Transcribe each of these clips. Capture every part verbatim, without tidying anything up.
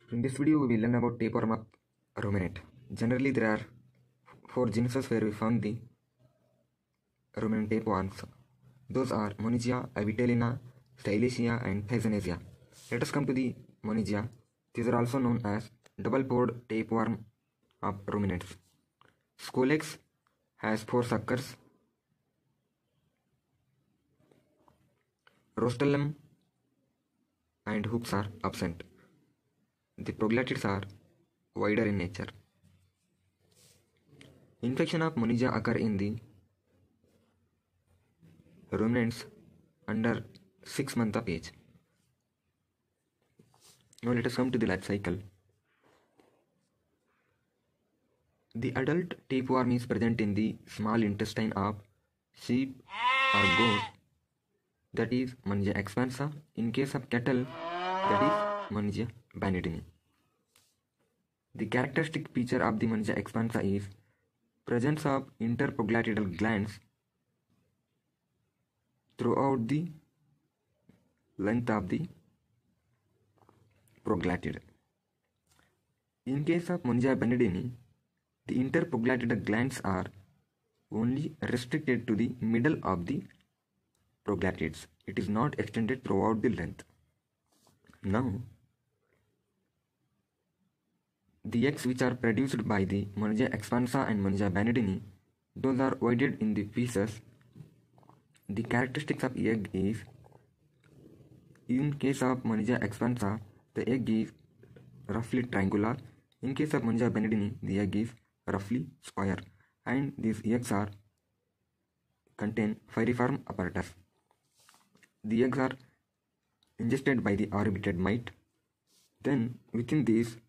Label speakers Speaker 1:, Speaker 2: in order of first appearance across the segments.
Speaker 1: In this video, we will learn about tapeworm of ruminant. Generally, there are four genuses where we found the ruminant tapeworms. Those are Monigia, Avitelina, Stylicia, and Thysanesia. Let us come to the Monigia. These are also known as double-pored tapeworm of ruminants. Scolex has four suckers. Rostellum and hooks are absent. The proglatids are wider in nature. Infection of Monigia occur in the ruminants under six months of age. Now let us come to the life cycle. The adult tapeworm is present in the small intestine of sheep or goat, that is Monigia expansa. In case of cattle, that is Monigia banidini. The characteristic feature of the Monigia expansa is presence of interproglatidal glands throughout the length of the proglatid. In case of Monigia banidini, the interproglatidal glands are only restricted to the middle of the proglatids. It is not extended throughout the length. Now, the eggs which are produced by the Monigia expansa and Monigia banidini, those are voided in the feces. The characteristics of egg is, in case of Monigia expansa, the egg is roughly triangular. In case of Monigia banidini, the egg is roughly square, and these eggs are contain piriform apparatus. The eggs are ingested by the orbited mite. Then within these,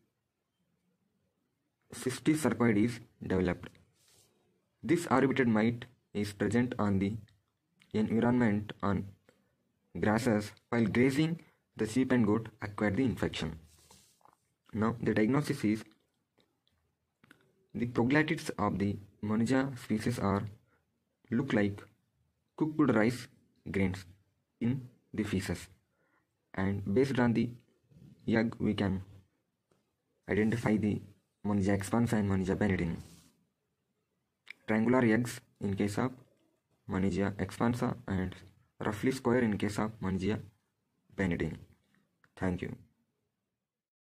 Speaker 1: cystis sarcoid is developed. This orbited mite is present on the environment on grasses. While grazing, the sheep and goat acquire the infection. Now the diagnosis is, the proglatids of the Monigia species are look like cooked rice grains in the feces, and based on the egg we can identify the Monigia expansa and Monigia banidini. Triangular eggs in case of Monigia expansa and roughly square in case of Monigia banidini. Thank you.